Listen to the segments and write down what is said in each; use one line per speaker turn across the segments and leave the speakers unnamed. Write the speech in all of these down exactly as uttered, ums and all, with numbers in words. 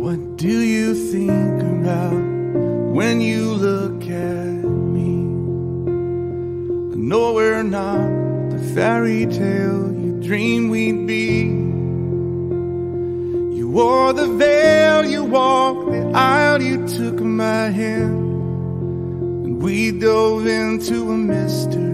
What do you think about when you look at me? I know we're not the fairy tale you dreamed we'd be. You wore the veil, you walked the aisle, you took my hand, and we dove into a mystery.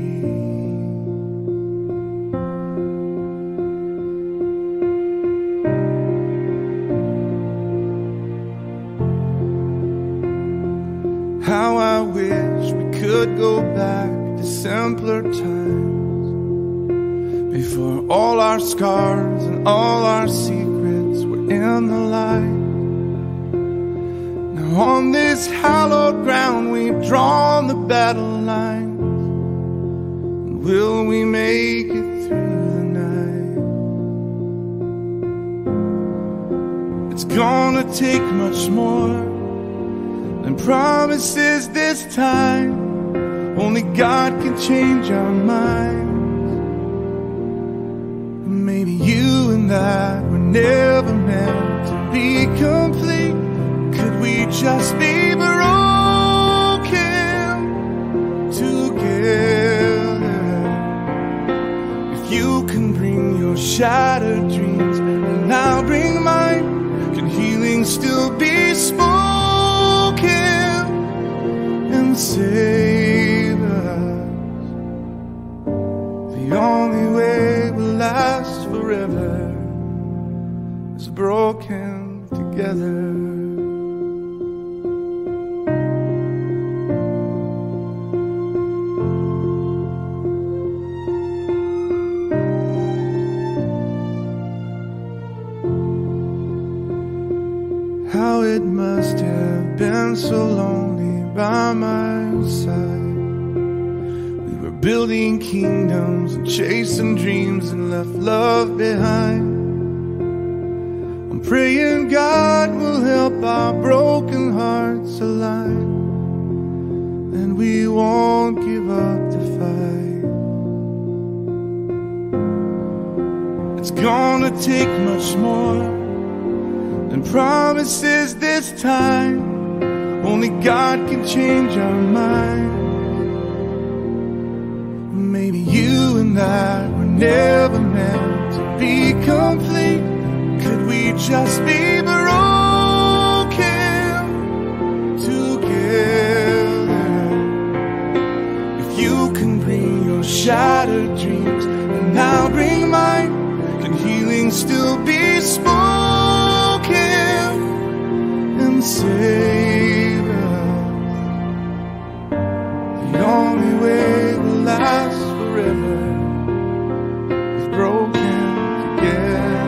How I wish we could go back to simpler times, before all our scars and all our secrets were in the light. Now on this hallowed ground we've drawn the battle lines, and will we make it through the night? It's gonna take much more and promises this time. Only God can change our minds. Maybe you and I were never meant to be complete. Could we just be broken together? If you can bring your shattered dreams and I'll bring mine, can healing still be spoken and save us? The only way we'll last forever is broken together. How it must have been so lonely by my side. We were building kingdoms and chasing dreams and left love behind. I'm praying God will help our broken hearts align, and we won't give up the fight. It's gonna take much more than promises this time. Only God can change our minds. Maybe you and I were never meant to be complete. Could we just be broken together? If you can bring your shattered dreams and I'll bring mine, can healing still be spoken and save us? The only way we'll last forever is broken together.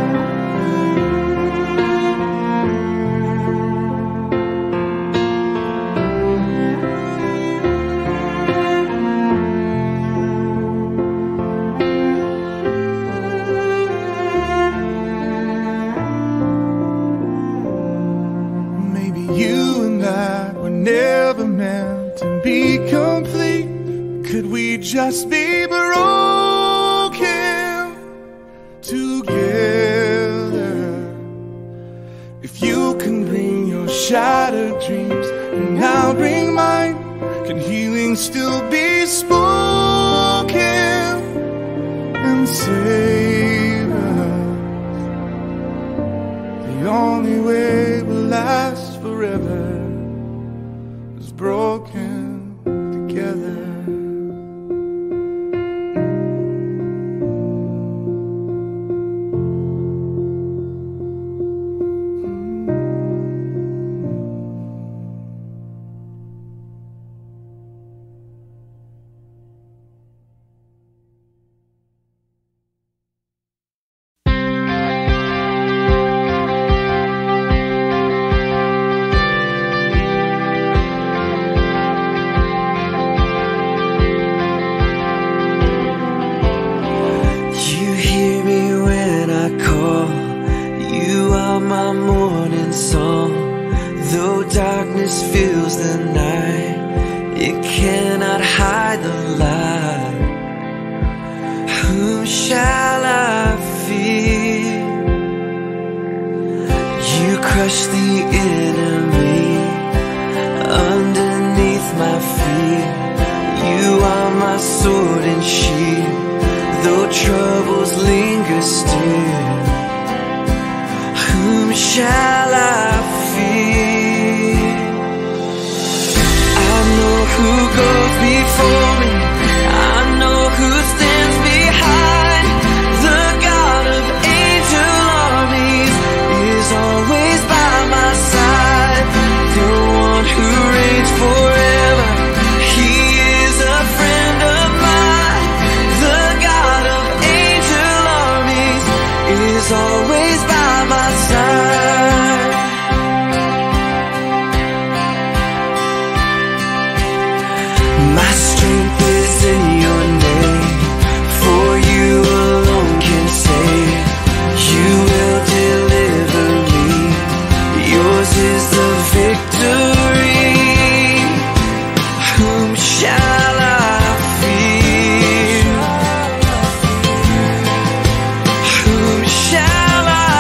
Maybe you and I were never meant to be complete. Could we just be broken together? If you can bring your shattered dreams and I'll bring mine, can healing still be spoken and save us? The only way we'll last forever is broken together.
My morning song, though darkness fills the night, it cannot hide the light. Whom shall I fear? You crush the enemy underneath my feet. You are my sword and shield, though troubles linger still. Whom shall I fear? I know who goes before me, I know who stands behind. The God of angel armies is always by my side. The one who reigns forever, he is a friend of mine. The God of angel armies is always by my side. My strength is in your name, for you alone can save. You will deliver me, yours is the victory. Whom shall I fear? Whom shall I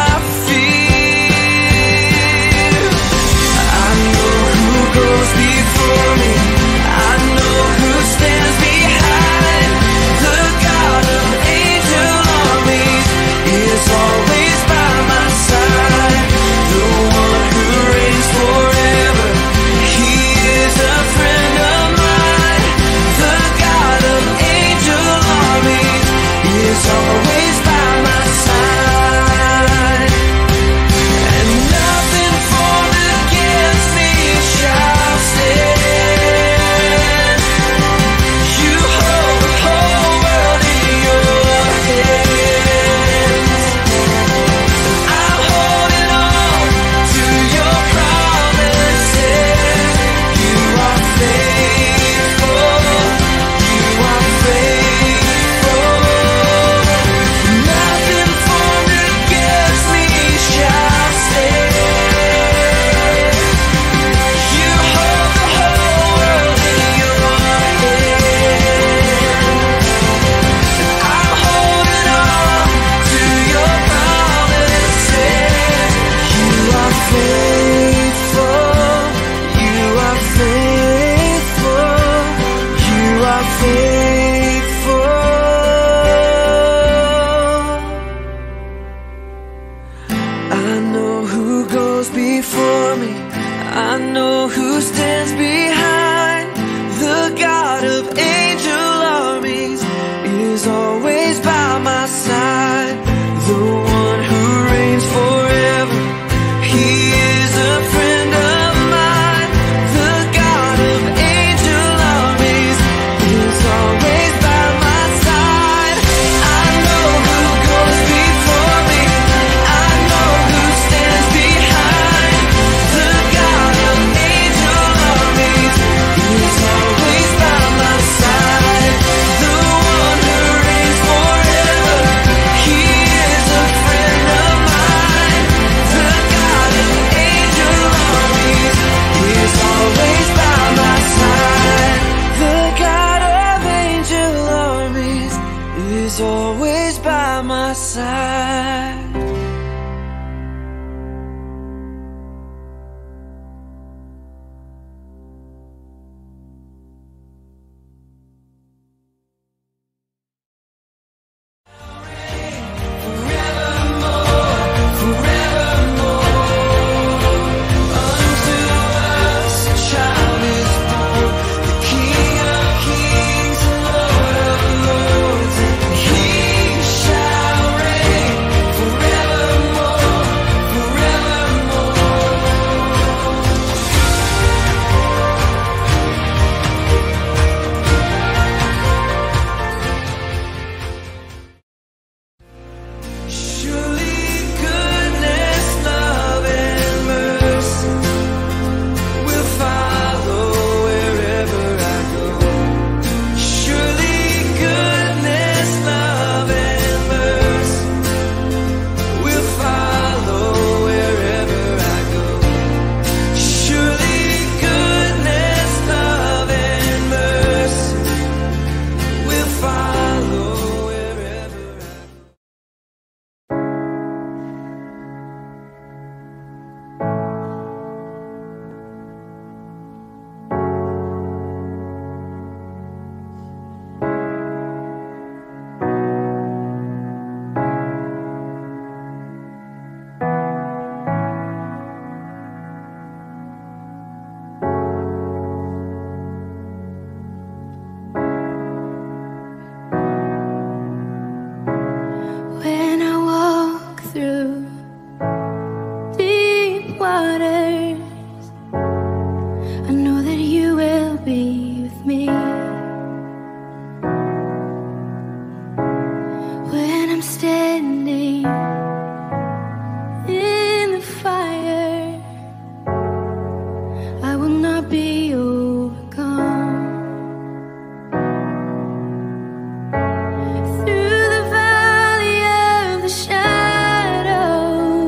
fear? I know who goes before me, I know who stands behind. The God of angel armies is always by my side. The one who reigns forever, he is a friend of mine. The God of angel armies is always by my side. And nothing formed against me shall stand. You hold the whole world in your hands. I'm holding on to your promises. You are faithful, you are faithful. Nothing formed against me shall stand. You hold the whole world in your hands. I'm holding on to your promises. You are faithful, you are faithful, you are faithful. I know who goes before me, I know who stands behind. The God of angel armies is always by my side. The one who reigns forever, he is a friend of mine. The God of angel armies is always by my side. I know who goes before me, I know who stands behind. The God of angel armies
waters, I know that you will be with me. When I'm standing in the fire, I will not be overcome. Through the valley of the shadow,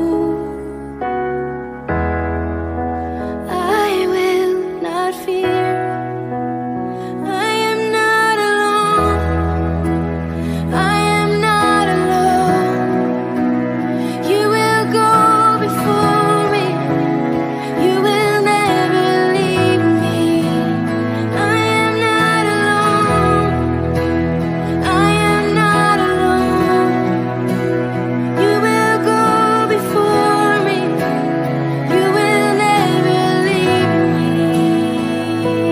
I will not fear. I am not alone. I am not alone. You will go before me. You will never leave me. I am not alone. I am not alone. You will go before me. You will never leave me.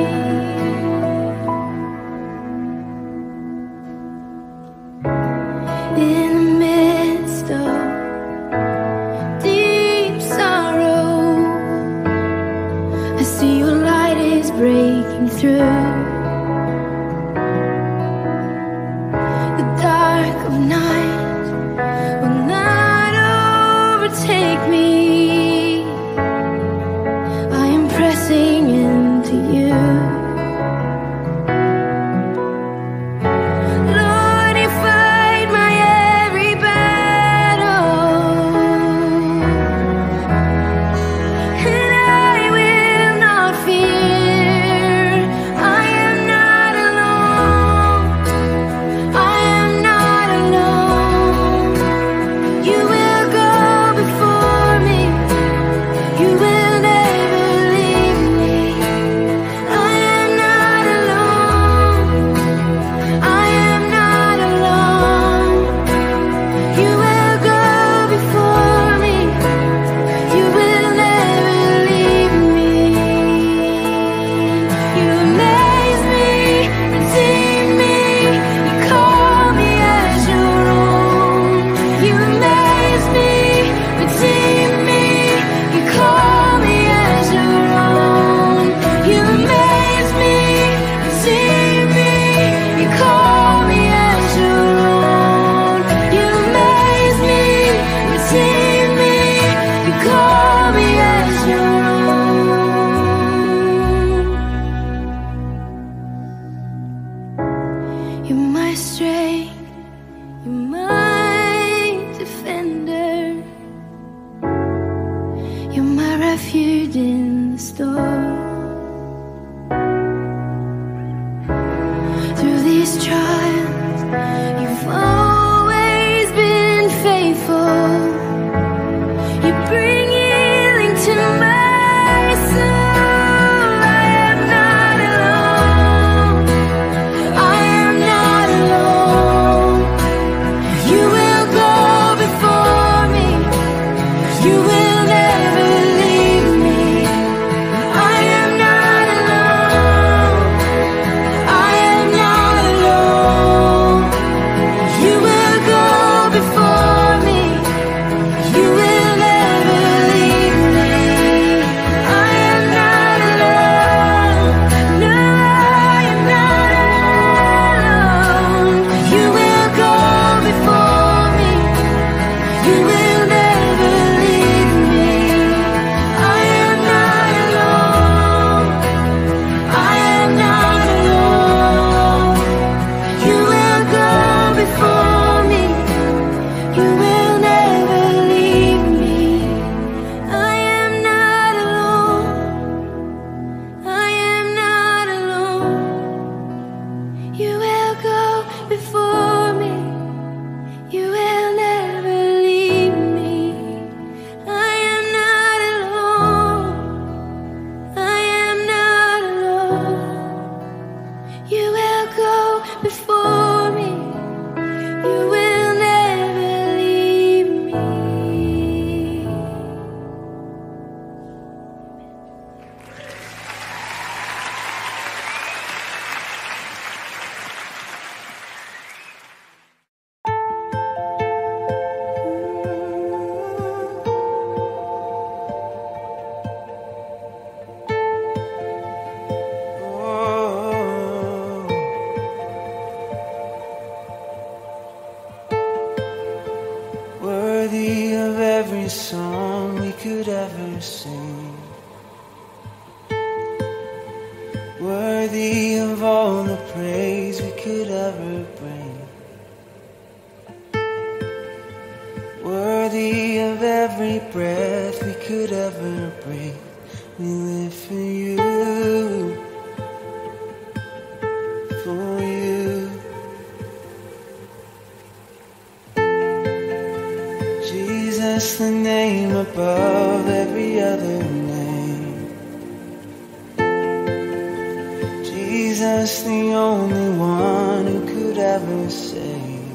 In the midst of deep sorrow, I see your light is breaking through. The dark of night will not overtake me. I am pressing into you. Lord, you fight my every battle, and I will not fear. I am not alone. I am not alone. You will go before me. You will never leave me. I am not alone. I am not alone. You will go before me. You will never leave me. You amaze me, redeem me, you call me as your own. You amaze me, redeem me, you call me as your own. You amaze me, redeem me, you call me as your own. You amaze me, redeem me, you call me as your own. You're my strength, you're my defender. You're my refuge in the storm. Through these trials, you've always been faithful. You bring healing to my soul. I am not alone. I am not alone. You will go before me. You will never leave me. I am
sing. Worthy of all the praise we could ever bring. Worthy of every breath we could ever breathe. We live for you, for you. Jesus, the name above every other name. Jesus, the only one who could ever save.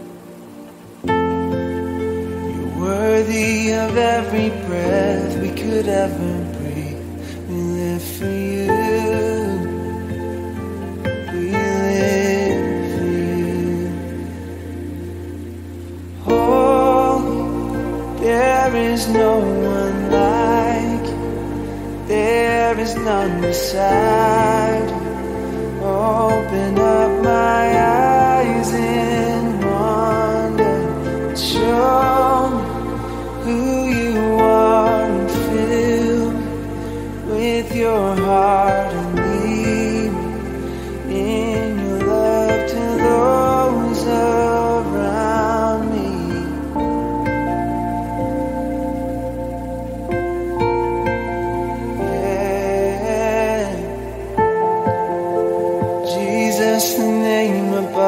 You're worthy of every breath we could ever breathe. We live for you. We live for you. Holy, there is no one like you. There is none beside you. Open up my eyes in wonder and show me who you are and fill me with your heart and lead me in your love to those around me. Yeah. Jesus, the name above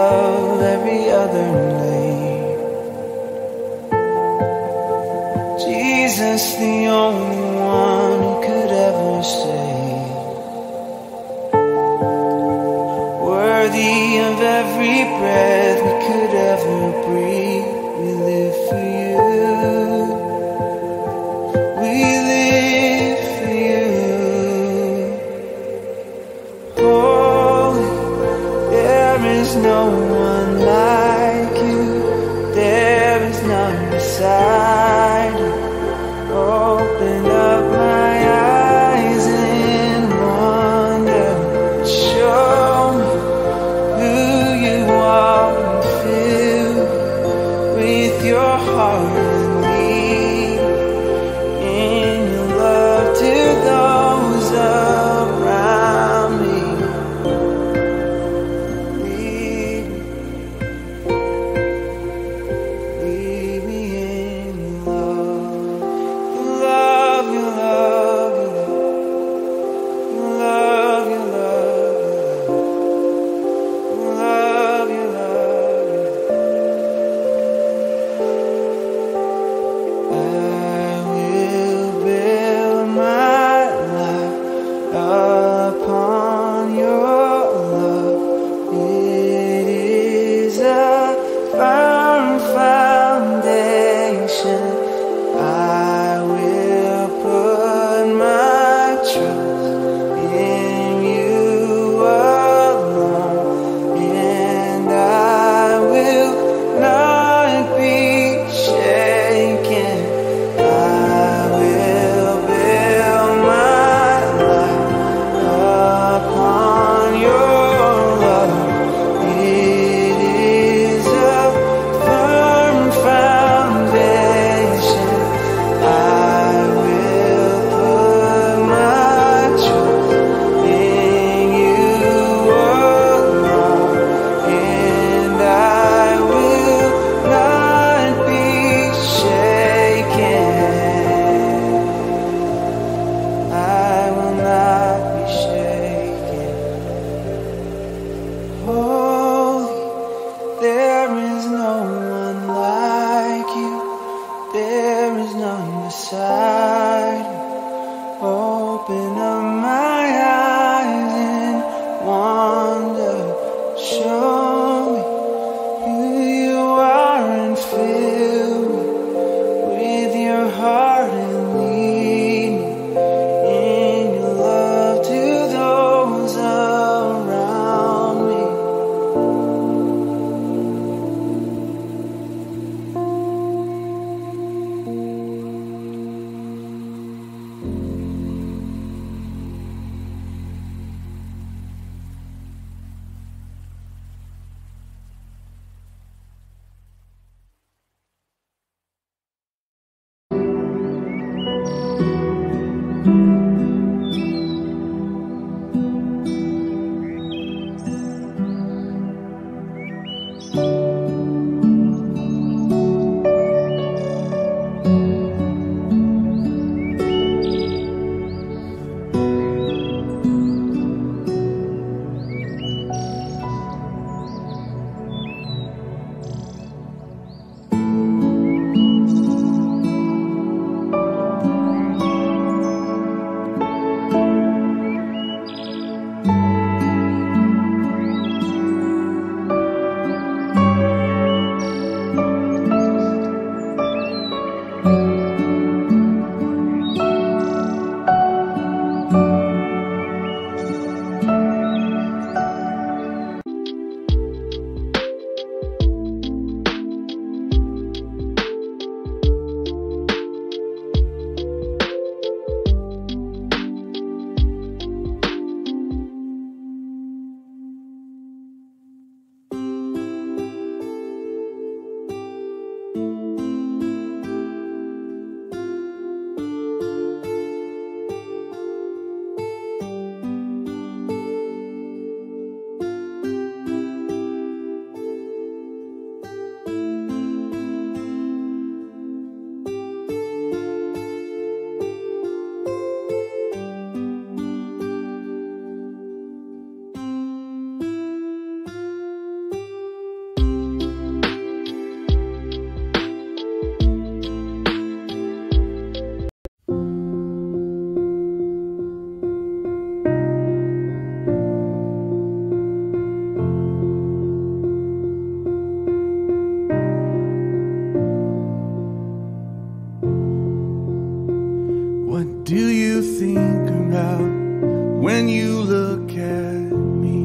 you think about when you look at me?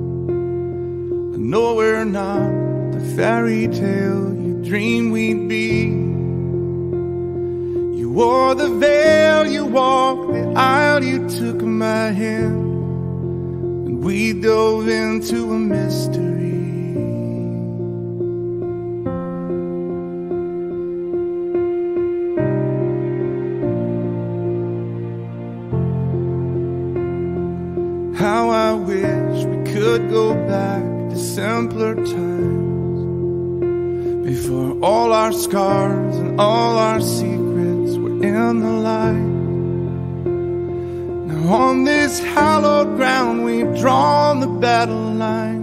I know we're not the fairy tale you dreamed we'd be. You wore the veil, you walked the aisle, you took my hand, and we dove into a mystery. How I wish we could go back to simpler times, before all our scars and all our secrets were in the light. Now on this hallowed ground we've drawn the battle line.